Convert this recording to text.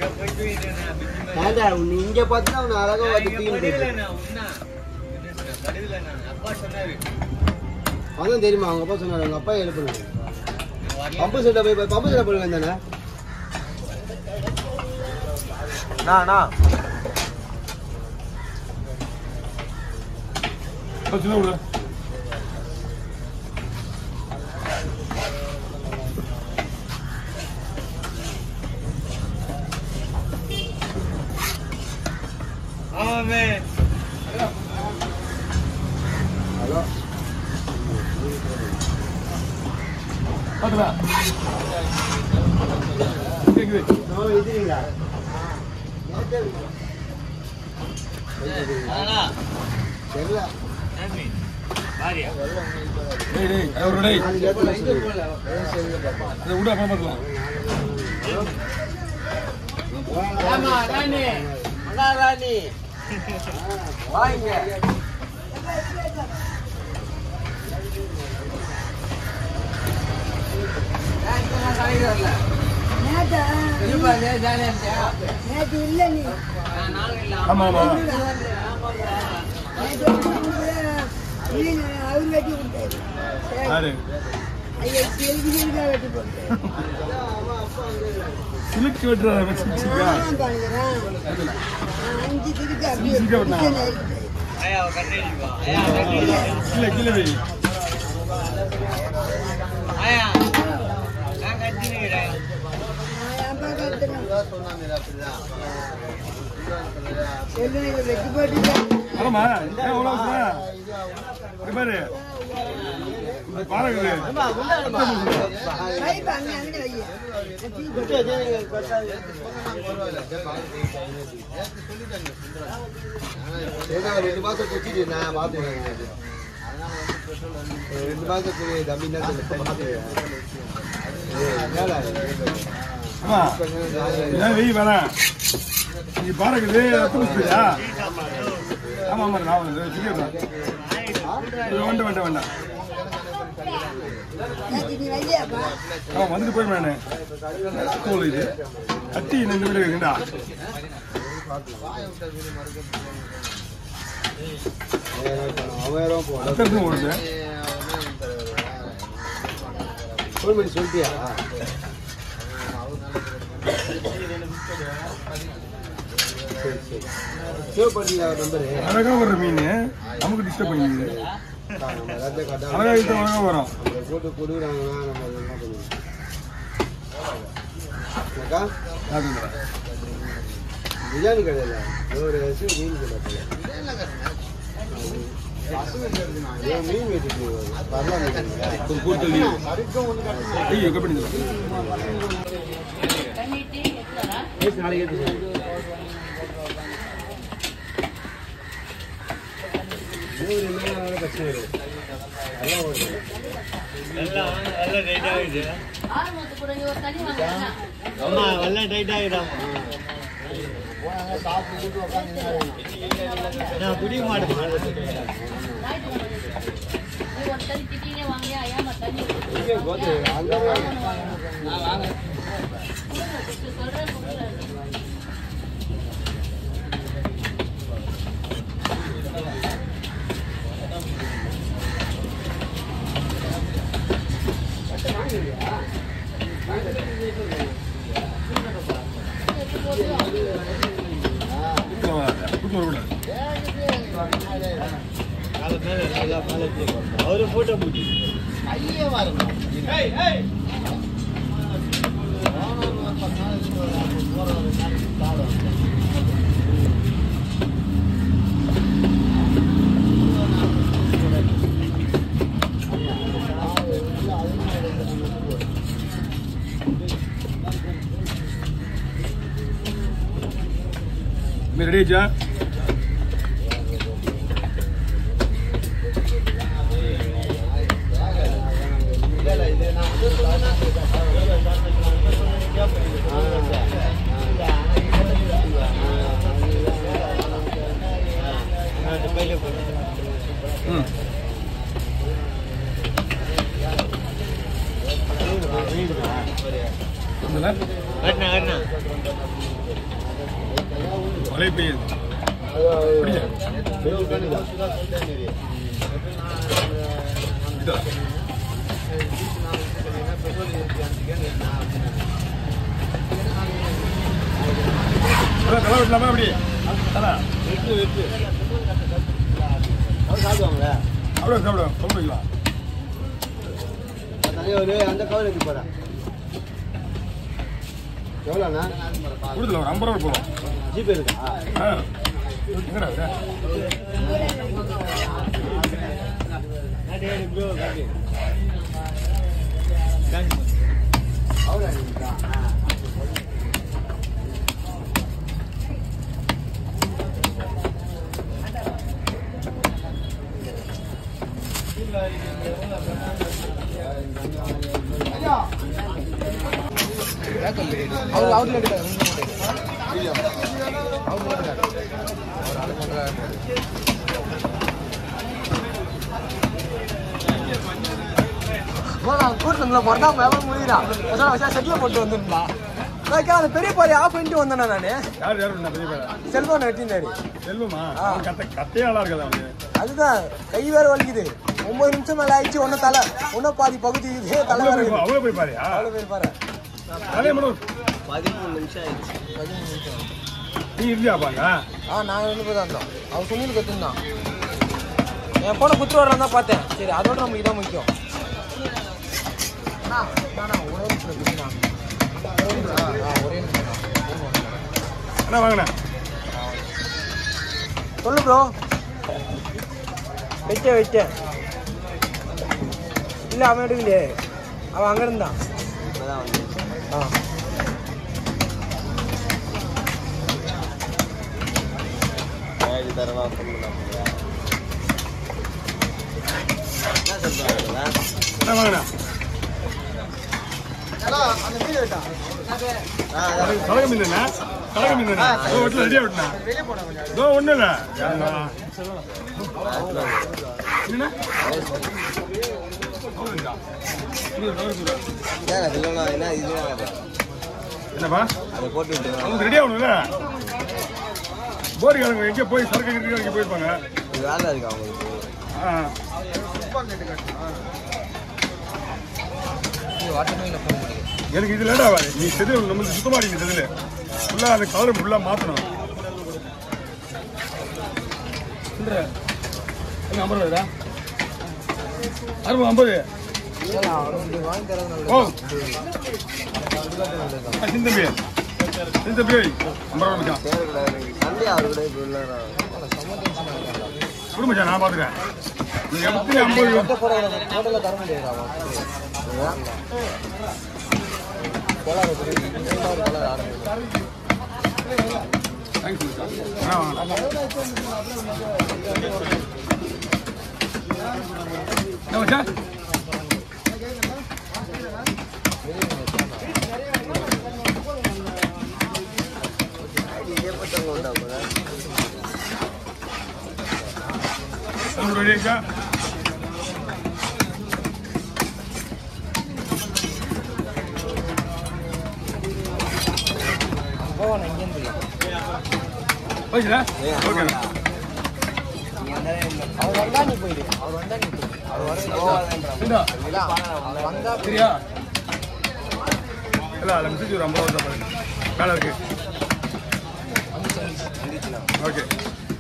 இங்க பார்த்தா அவன் அழகா அதான் தெரியுமா அவங்க அப்பா சொன்னாரு அவங்க அப்பா எழுப்புனாரு பம்பு செட்டை போய் பம்பு செட்டை போய் வந்தானே ஹலோ பாத்துடா கேக்குது இதுங்களா தெரியல வந்துட்டு போய் இது கட்டி இந்த வீடு இருக்குண்டா சொல்லிட்டியா அழகா வர்ற மீன் நமக்கு டிஸ்டர்ப் பண்ணிடுது அழகா இது அழகா வரும் போட்டு கொடுக்குறாங்கன்னா நம்ம என்ன பண்ணுவோம் பிரியாணி கடையில் ஒரு மீன் கடை மீன் வெட்டிட்டு फोटो मेरे जा மழை பெய்யுது. தலை வெட்டலாமா அப்படி தலை சாப்பிடுவாங்களே அப்படியே சாப்பிடுவோம் சாப்பிடுங்களா தலைவர் அந்த கவர் எடுத்து போறேன் எவ்வளோண்ணா கொடுத்துல ஒரு 50 ரூபா போகும். ஜிபே இருக்கா எங்கடா கூட்டத்துல பொறந்தா மேலும் முடிகிறான் செட்டில போட்டு வந்துருந்தா அந்த பெரிய பாரி ஆஃப் பண்ணிட்டு வந்தேன் நானு. யார் பெரிய செல்வம் வெட்டினாரு. செல்வமா கத்தையாளா இருக்கா அவனுக்கு? அதுதான் கை வேற வலிக்குது. 9 நிமிஷம் மேல ஆயிடுச்சு. ஒன்னும் பாதி பகுதி தலை அவ்வளவு போய் பாரு. அவ்வளவு பேர் பாரு. 13 நிமிஷம் ஆயிடுச்சு. 13 நிமிஷம். நீ இருந்தியா பாங்க? நான் 2 பேர் தான் இருந்தோம். அவன் சுனில் கத்துந்தான். என் போன குத்து வரலாம் தான் பார்த்தேன். சரி அதோட நமக்கு இதான் முக்கியம். என்ன வாங்கின? சொல்லு ப்ரோ. வச்சேன் இல்லை அவன் எடுக்கலையே. அவன் அங்கே இருந்தான். என்ன வாங்கின? கலக மீன் தானே? கலக மீன் தானே? வீட்டில் ரெடியாக விட்டுனா இதோ ஒன்றும் இல்லை. என்னப்பா அவங்க ரெடி ஆகணும்ல. போர் கிழங்கு எங்கே போய் சரக்கு இங்கே போயிருப்பாங்க. வேலை இருக்கு அவங்களுக்கு. எனக்கு இது லேட் ஆகாது. நீ செதில் நம்ம சுத்தமாக நீ செதில் ஃபுல்லாக அந்த கலரை ஃபுல்லாக மாற்றணும். என்ன 50 ரூபாய்டா? 50. ஓ சிந்தம்பி 50 ரூபா மச்சான். குடும்பச்சா நான் பார்த்துக்கிறேன். நீ எப்படி 50 தர முடியாது. அவர் வந்தா நீ போயிடு. சரியா இல்லை அதில் மிஸ்ஸு ஒரு 50 ரூபா மேலே இருக்கு. ஓகே